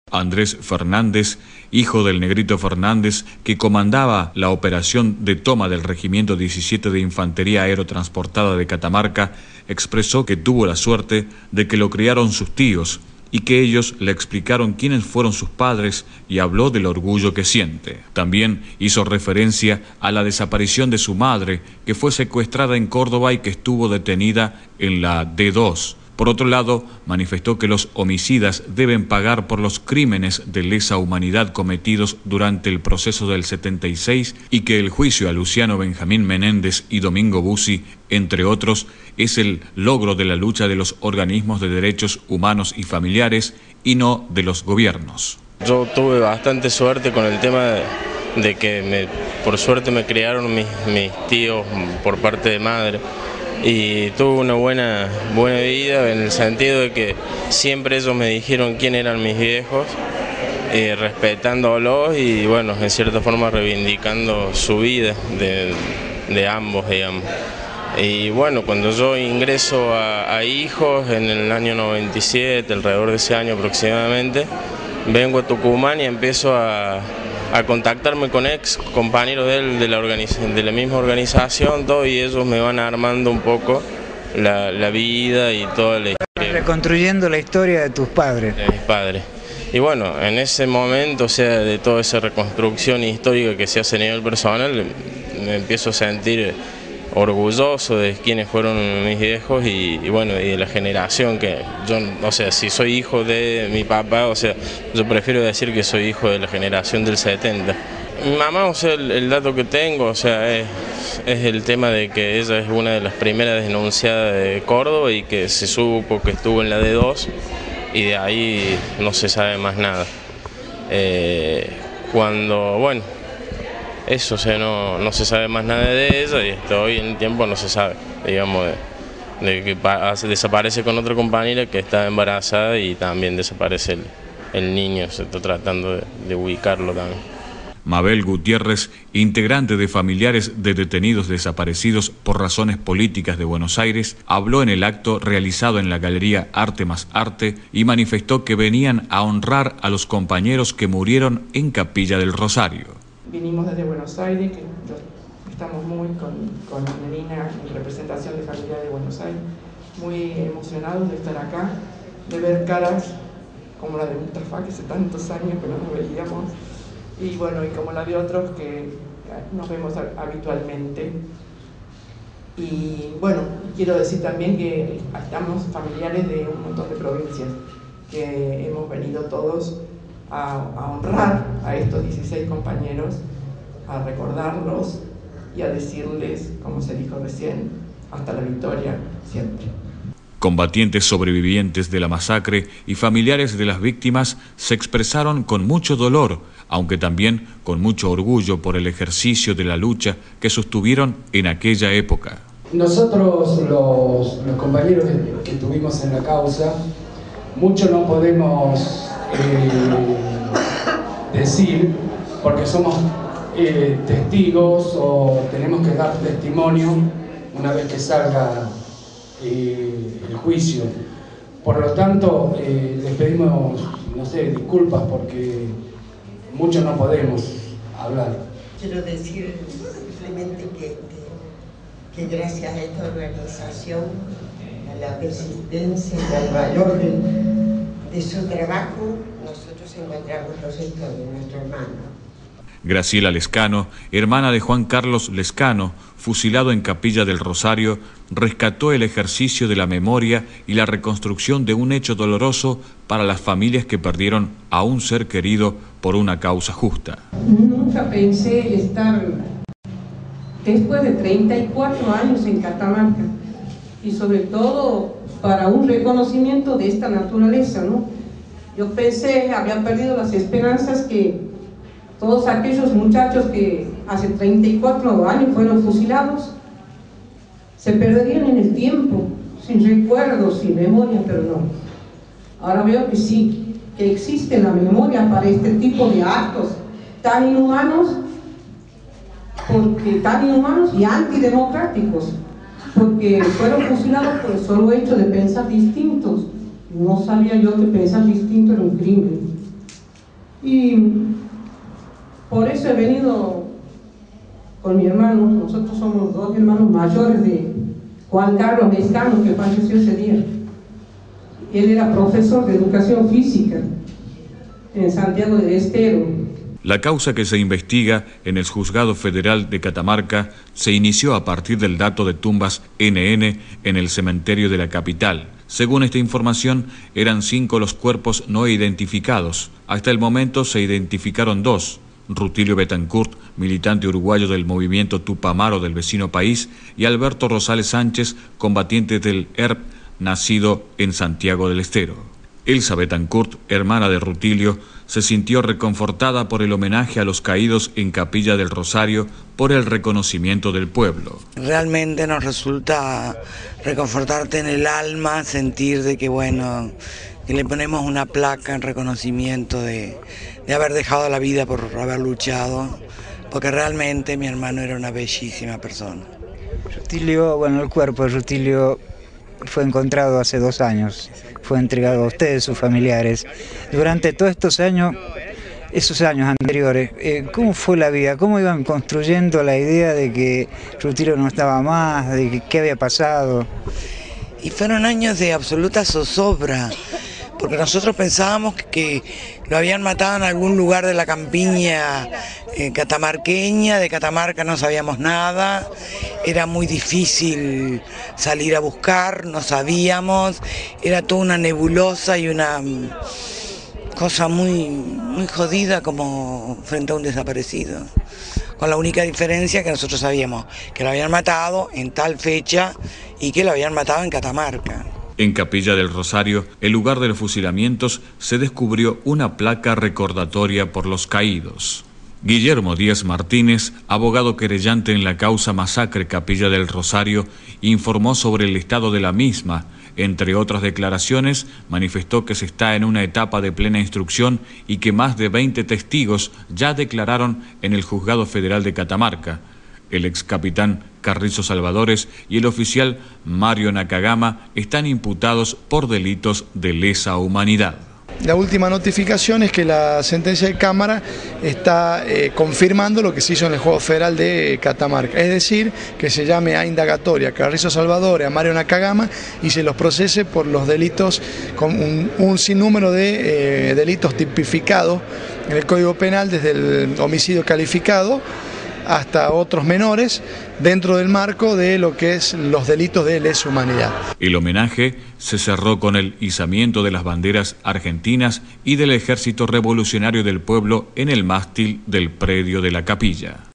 Andrés Fernández, hijo del Negrito Fernández, que comandaba la operación de toma del Regimiento 17 de Infantería Aerotransportada de Catamarca, expresó que tuvo la suerte de que lo criaron sus tíos y que ellos le explicaron quiénes fueron sus padres y habló del orgullo que siente. También hizo referencia a la desaparición de su madre, que fue secuestrada en Córdoba y que estuvo detenida en la D2. Por otro lado, manifestó que los homicidas deben pagar por los crímenes de lesa humanidad cometidos durante el proceso del 76 y que el juicio a Luciano Benjamín Menéndez y Domingo Bussi, entre otros, es el logro de la lucha de los organismos de derechos humanos y familiares y no de los gobiernos. Yo tuve bastante suerte con el tema de que por suerte me criaron mis tíos por parte de madre. Y tuve una buena vida en el sentido de que siempre ellos me dijeron quién eran mis viejos, respetándolos y bueno, en cierta forma reivindicando su vida de ambos, digamos. Y bueno, cuando yo ingreso a hijos en el año 97, alrededor de ese año aproximadamente, vengo a Tucumán y empiezo a contactarme con ex compañeros de la misma organización, todo, y ellos me van armando un poco la vida y toda la historia. Reconstruyendo la historia de tus padres. De mis padres. Y bueno, en ese momento, o sea, de toda esa reconstrucción histórica que se hace a nivel personal, me empiezo a sentir orgulloso de quiénes fueron mis viejos y bueno, y de la generación que yo, o sea, si soy hijo de mi papá, o sea, yo prefiero decir que soy hijo de la generación del 70. Mi mamá, o sea, el dato que tengo, o sea, es el tema de que ella es una de las primeras denunciadas de Córdoba y que se supo que estuvo en la D2 y de ahí no se sabe más nada. Bueno, eso, o sea, no se sabe más nada de ella y hasta hoy en el tiempo no se sabe, digamos, de que desaparece con otra compañera que está embarazada y también desaparece el niño, se está tratando de ubicarlo también. Mabel Gutiérrez, integrante de familiares de detenidos desaparecidos por razones políticas de Buenos Aires, habló en el acto realizado en la Galería Arte más Arte y manifestó que venían a honrar a los compañeros que murieron en Capilla del Rosario. Vinimos desde Buenos Aires, que estamos muy con Melina en representación de familiares de Buenos Aires, muy emocionados de estar acá, de ver caras como la de Mustafa, que hace tantos años que no nos veíamos, y bueno, y como la de otros que nos vemos habitualmente. Y bueno, quiero decir también que estamos familiares de un montón de provincias, que hemos venido todos a honrar a estos 16 compañeros, a recordarlos y a decirles, como se dijo recién, hasta la victoria siempre. Combatientes sobrevivientes de la masacre y familiares de las víctimas se expresaron con mucho dolor, aunque también con mucho orgullo por el ejercicio de la lucha que sostuvieron en aquella época. Nosotros, los compañeros que estuvimos en la causa, mucho no podemos decir porque somos testigos o tenemos que dar testimonio una vez que salga el juicio. Por lo tanto, les pedimos, no sé, disculpas porque mucho no podemos hablar. Quiero decir simplemente que gracias a esta organización, a la persistencia y al valor de su trabajo, nosotros encontramos los restos de nuestro hermano. Graciela Lescano, hermana de Juan Carlos Lescano, fusilado en Capilla del Rosario, rescató el ejercicio de la memoria y la reconstrucción de un hecho doloroso para las familias que perdieron a un ser querido por una causa justa. Nunca pensé estar después de 34 años en Catamarca y sobre todo para un reconocimiento de esta naturaleza, ¿no? Yo pensé, había perdido las esperanzas que todos aquellos muchachos que hace 34 años fueron fusilados se perderían en el tiempo, sin recuerdos, sin memoria, pero no. Ahora veo que sí, que existe la memoria para este tipo de actos tan inhumanos, y antidemocráticos, porque fueron fusilados por el solo hecho de pensar distintos. No sabía yo que pensar distinto era un crimen. Y por eso he venido con mi hermano. Nosotros somos dos hermanos mayores de Juan Carlos Lescano, que falleció ese día. Él era profesor de educación física en Santiago del Estero. La causa que se investiga en el Juzgado Federal de Catamarca se inició a partir del dato de tumbas NN en el cementerio de la capital. Según esta información, eran 5 los cuerpos no identificados. Hasta el momento se identificaron 2. Rutilio Betancourt, militante uruguayo del movimiento Tupamaro del vecino país, y Alberto Rosales Sánchez, combatiente del ERP, nacido en Santiago del Estero. Elsa Betancourt, hermana de Rutilio, se sintió reconfortada por el homenaje a los caídos en Capilla del Rosario por el reconocimiento del pueblo. Realmente nos resulta reconfortarte en el alma, sentir de que bueno, que le ponemos una placa en reconocimiento de haber dejado la vida por haber luchado, porque realmente mi hermano era una bellísima persona. Rutilio, bueno, el cuerpo de Rutilio fue encontrado hace 2 años, fue entregado a ustedes, sus familiares. Durante todos estos años, esos años anteriores, ¿cómo fue la vida? ¿Cómo iban construyendo la idea de que Rutilio no estaba más, de que qué había pasado? Y fueron años de absoluta zozobra, porque nosotros pensábamos que lo habían matado en algún lugar de la campiña catamarqueña. De Catamarca no sabíamos nada, era muy difícil salir a buscar, no sabíamos, era toda una nebulosa y una cosa muy jodida como frente a un desaparecido. Con la única diferencia que nosotros sabíamos que lo habían matado en tal fecha y que lo habían matado en Catamarca. En Capilla del Rosario, el lugar de los fusilamientos, se descubrió una placa recordatoria por los caídos. Guillermo Díaz Martínez, abogado querellante en la causa Masacre Capilla del Rosario, informó sobre el estado de la misma. Entre otras declaraciones, manifestó que se está en una etapa de plena instrucción y que más de 20 testigos ya declararon en el Juzgado Federal de Catamarca. El excapitán Carrizo Salvadores y el oficial Mario Nakagama están imputados por delitos de lesa humanidad. La última notificación es que la sentencia de Cámara está confirmando lo que se hizo en el Juzgado Federal de Catamarca, es decir, que se llame a indagatoria a Carrizo Salvadores, a Mario Nakagama y se los procese por los delitos, con un sinnúmero de delitos tipificados en el Código Penal, desde el homicidio calificado hasta otros menores, dentro del marco de lo que es los delitos de lesa humanidad. El homenaje se cerró con el izamiento de las banderas argentinas y del Ejército Revolucionario del Pueblo en el mástil del predio de la capilla.